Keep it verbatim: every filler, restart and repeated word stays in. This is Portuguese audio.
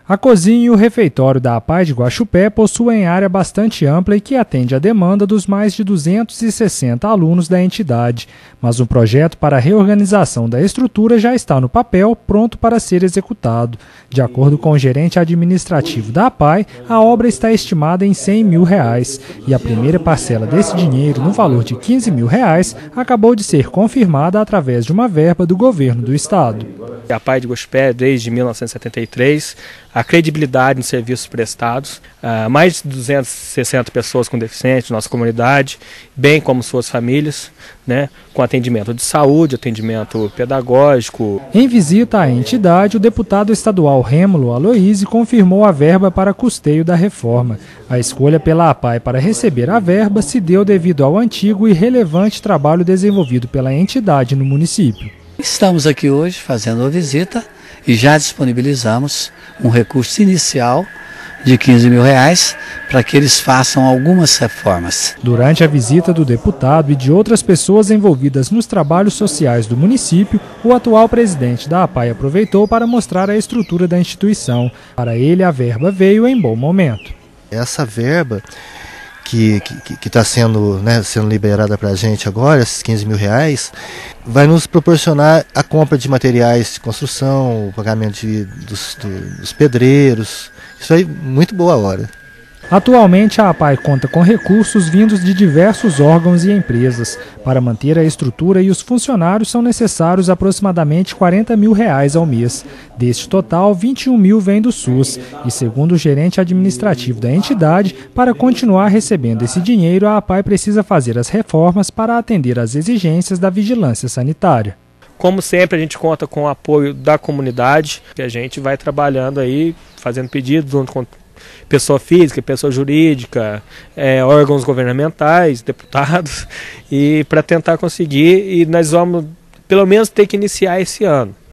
A cozinha e o refeitório da APAI de Guaxupé possuem área bastante ampla e que atende à demanda dos mais de duzentos e sessenta alunos da entidade, mas um projeto para a reorganização da estrutura já está no papel, pronto para ser executado. De acordo com o gerente administrativo da APAI, a obra está estimada em cem mil reais e a primeira parcela desse dinheiro, no valor de quinze mil reais, acabou de ser confirmada através de uma verba do governo do estado. A APAI de Guaxupé, desde mil novecentos e setenta e três, a credibilidade nos serviços prestados, uh, mais de duzentas e sessenta pessoas com deficiência na nossa comunidade, bem como suas famílias, né, com atendimento de saúde, atendimento pedagógico. Em visita à entidade, o deputado estadual Rêmulo Aloísio confirmou a verba para custeio da reforma. A escolha pela APAI para receber a verba se deu devido ao antigo e relevante trabalho desenvolvido pela entidade no município. Estamos aqui hoje fazendo a visita e já disponibilizamos um recurso inicial de quinze mil reais para que eles façam algumas reformas. Durante a visita do deputado e de outras pessoas envolvidas nos trabalhos sociais do município, o atual presidente da APAI aproveitou para mostrar a estrutura da instituição. Para ele, a verba veio em bom momento. Essa verba que está sendo, né, sendo liberada para a gente agora, esses quinze mil reais, vai nos proporcionar a compra de materiais de construção, o pagamento de, dos, do, dos pedreiros. Isso aí, muito boa hora. Atualmente, a APAI conta com recursos vindos de diversos órgãos e empresas. Para manter a estrutura e os funcionários são necessários aproximadamente quarenta mil reais ao mês. Deste total, vinte e um mil vem do SUS. E segundo o gerente administrativo da entidade, para continuar recebendo esse dinheiro, a APAI precisa fazer as reformas para atender às exigências da vigilância sanitária. Como sempre, a gente conta com o apoio da comunidade, que a gente vai trabalhando aí, fazendo pedidos junto com pessoa física, pessoa jurídica, é, órgãos governamentais, deputados, e para tentar conseguir, e nós vamos pelo menos ter que iniciar esse ano.